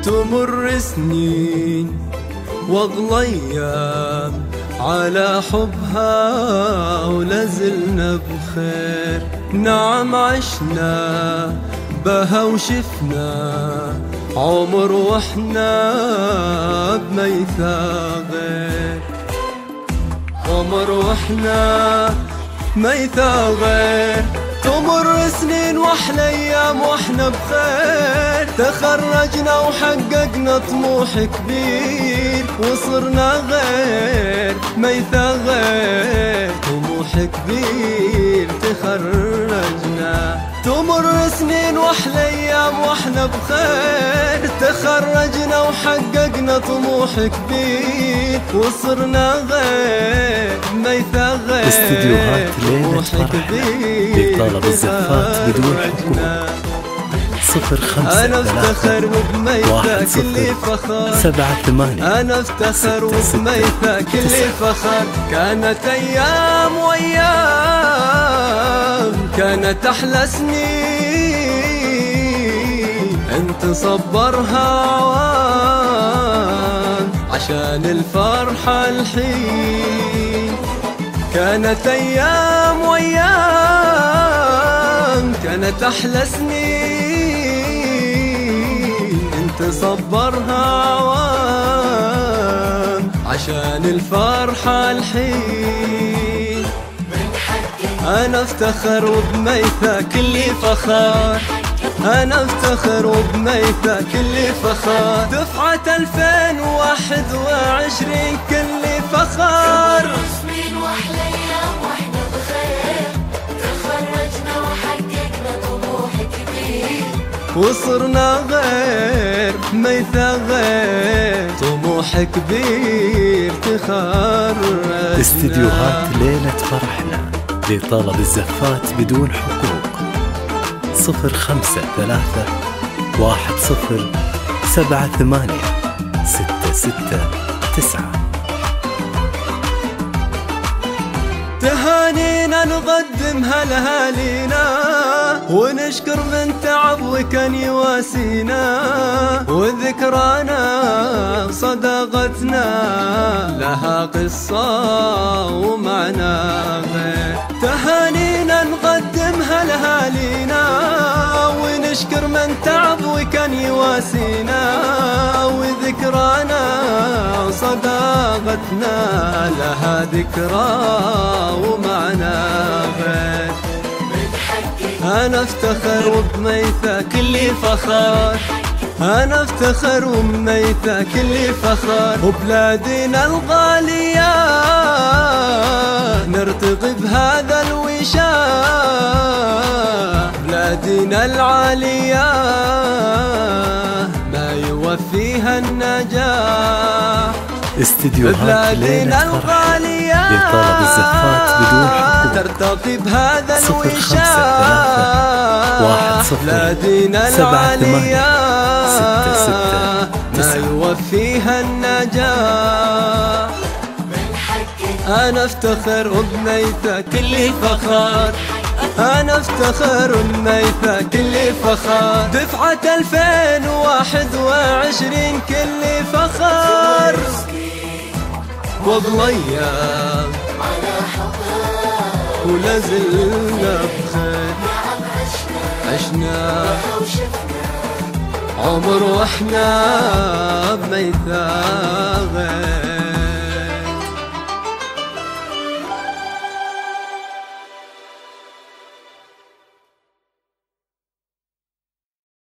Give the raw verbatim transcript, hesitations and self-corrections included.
تمر سنين واغلى ايام على حبها ولازلنا بخير. نعم عشنا بها وشفنا عمر واحنا بميثاق غير، عمر واحنا بميثاق غير. تمر سنين واحلى ايام واحنا بخير، تخرجنا وحققنا طموح كبير وصرنا غير ميثاق غير، طموح كبير تخرجنا. تمر سنين واحلى ايام واحنا بخير، تخرجنا وحققنا طموح كبير وصرنا غير ميثاق غير. استديوهات ليلة فرحنا لطلب الزفات بدون حكومة. صفر خمسة أنا افتخر وبميثاق اللي فخر، سبعة ثمانية أنا افتخر وبميثاق اللي فخر. كانت أيام وأيام كانت أحلى سنين، أنت صبرها عوام عشان الفرحة الحين. كانت أيام وأيام كانت أحلى سنين، انت صبرها عوام عشان الفرحة الحين. أنا افتخر وبميثاق اللي فخر، أنا افتخر وبميثاق اللي فخر. دفعة ألفين وواحد وعشرين كل فخر. سنين واحلى ايام واحنا بخير، تخرجنا وحققنا طموح كبير وصرنا غير ميثاق غير، طموح كبير تخرجنا. استديوهات ليلة فرحنا لطلب الزفات بدون حقوق. صفر خمسة ثلاثة واحد صفر سبعة ثمانية ستة ستة تسعة. تهانينا نقدمها لأهالينا ونشكر من تعب وكان يواسينا، وذكرانا صداقتنا لها قصة ومعنى غير. تهانينا نقدمها لأهالينا ونشكر من تعب وكان يواسينا، وذكرانا صداقتنا لها ذكرى ومعنى غير. أنا افتخر وبميثاق اللي فخر، أنا افتخر وبميثاق اللي فخر. وبلادنا الغالية نرتقي بهذا الوشاح، بلادنا العالية ما يوفيها النجاح. استديوهات ليلة فرحنا لطلب الزفات بدون حقوق. ترتقي بهذا الوشاح، بلادنا العالية ما يوفيها النجاح. أنا افتخر وبميثاق اللي فخر، أنا افتخر وبميثاق اللي فخر. دفعة ألفين وواحد وعشرين كل فخر. واغلى ايام ولازلنا بخير، عشنا عمر واحنا بميثاق غير.